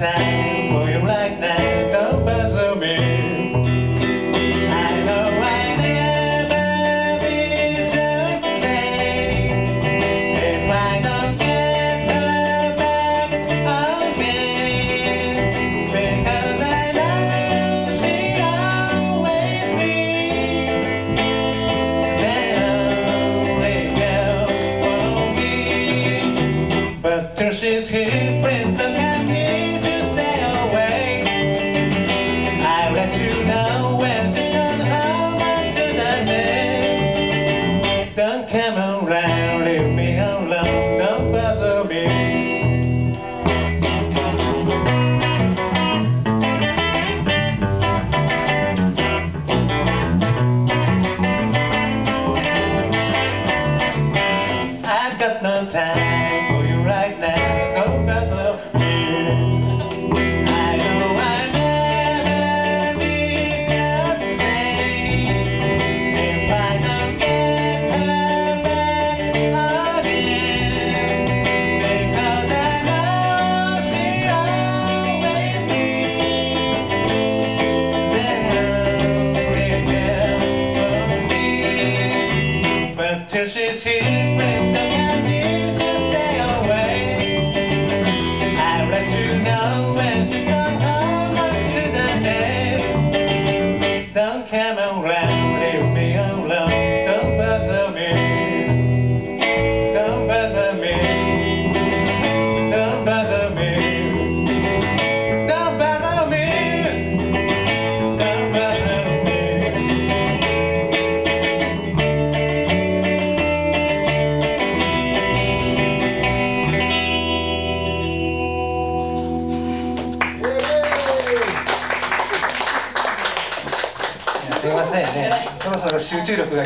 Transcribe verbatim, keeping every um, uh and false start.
time for you right now, don't bother me. I know I never be just the same if I don't get her back again, because I know she always be the only girl for me. But till she's here, Prince, don't have me to stay away. I'll let you know when she's gone home unto the day. Don't come around, leave me alone, don't bother me. I've got no time for you right now, don't bother me. I know I'll never be just the same if I don't get her back again, because I know she always be the only girl for me. But till she's here, Prince, don't have me to stay away. I'll let you know when she's gone home unto the day. Don't come around, leave me alone, don't bother me. Don't bother me. Don't bother me. Don't bother me. Don't bother me. すいませんね、そろそろ集中力が